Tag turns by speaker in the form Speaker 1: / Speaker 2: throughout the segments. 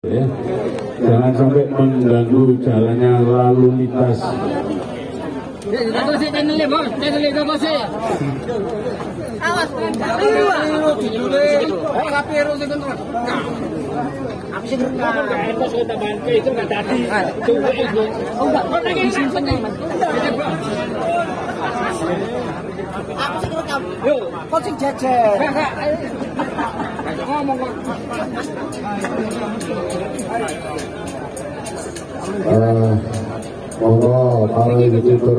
Speaker 1: Ya, jangan sampai mengganggu jalannya lalu lintas. Monggo para youtuber,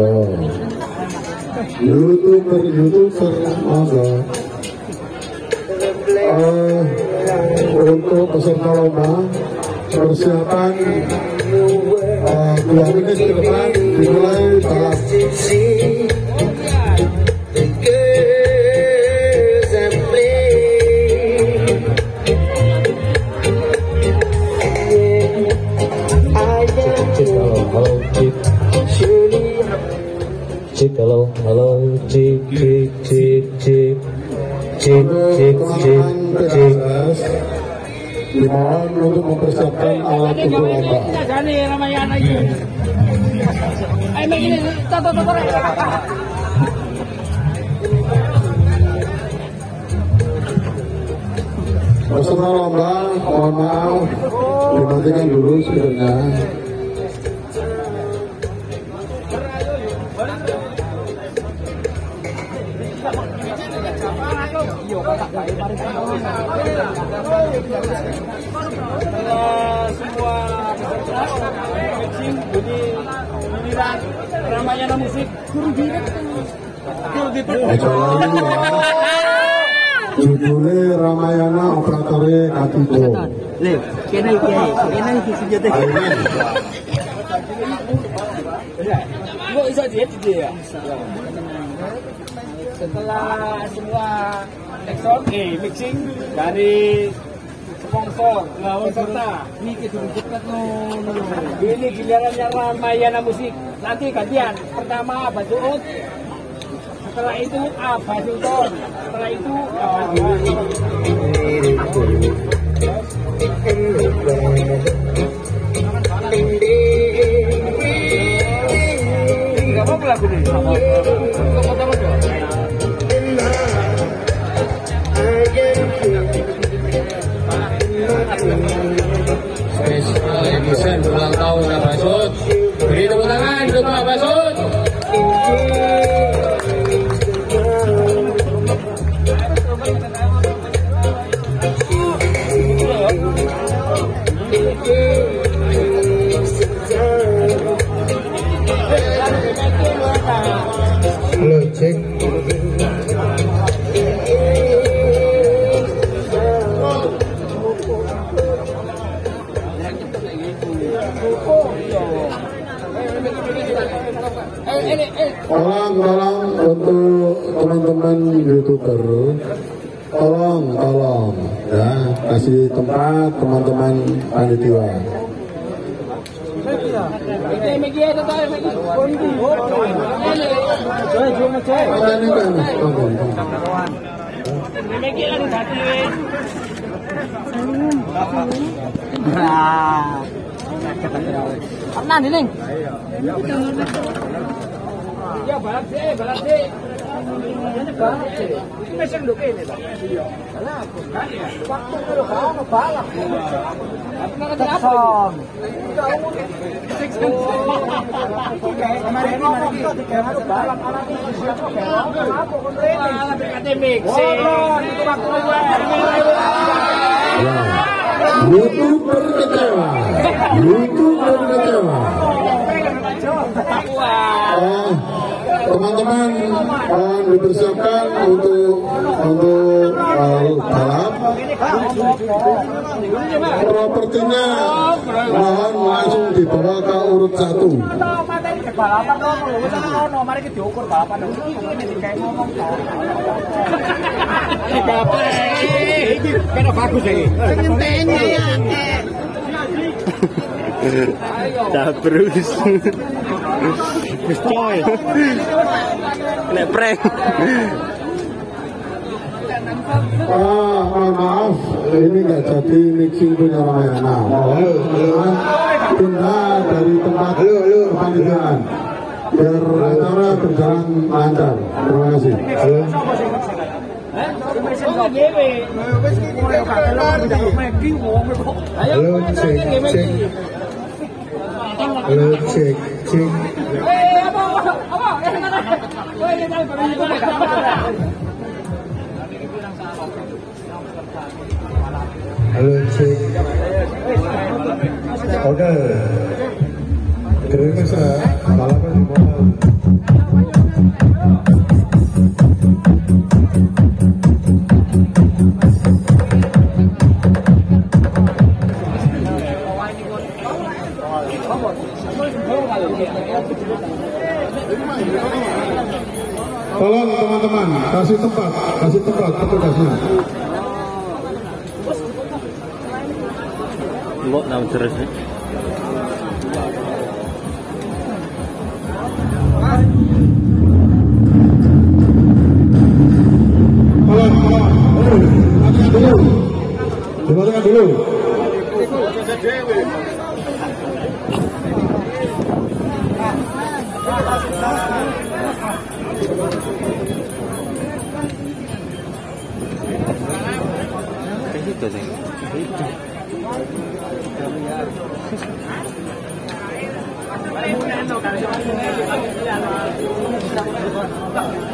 Speaker 1: monggo untuk peserta lomba persiapan 2 menit ke depan dimulai balap. Halo, cik. Dimohon untuk mempersiapkan alat untuk lomba. Peserta lomba, mohon maaf, dimatikan dulu speakernya.
Speaker 2: Semua bunyi giliran Ramayana musik
Speaker 1: judulnya Ramayana Operatornya Katido.
Speaker 2: Kena iki senjata. Kok bisa dia ya? Setelah semua mixing dari sponsor peserta ini gilirannya Ramayana musik. Nanti gantian, pertama Basuut, setelah itu Abah Sultan, setelah itu nggak apa-apa lagu ini.
Speaker 1: Spesial edition ulang tahun Abah Sud. Beri tepuk tangan untuk Abah Sud. Halo, cek. Tolong untuk teman-teman youtuber, tolong ya, kasih tempat teman-teman panitia.
Speaker 2: Apa nih, Neng? Ya balap sih. Ini mesin dulu ini, Pak. Iya. Waktu itu kalau balap. Tekson. Kemarin balap alat itu siapa? Apa kon mixing. Itu waktu
Speaker 1: YouTuber kecewa. Teman-teman dipersiapkan untuk balap. Propertinya mohon langsung dibawa ke urut 1.
Speaker 2: Balapan dong, mari kita diukur balapan dong. Ini kayak ngomong kena bagus ini. Pengentennya ya.
Speaker 3: Dabrus. Coy. Nek prank.
Speaker 4: Maaf, ini nggak jadi mixing punya Ramayana. Mohon pindah dari tempat panitia biar acara berjalan lancar. Terima kasih.
Speaker 5: Halo, cek. Halo, cek. Order. Terima kasih. Balapan di bawah.
Speaker 4: Tolong teman-teman, kasih tempat petugasnya.
Speaker 3: Mbok nang terus.
Speaker 4: Tolong, dimatikan dulu.
Speaker 3: Itu sih.
Speaker 2: Itu.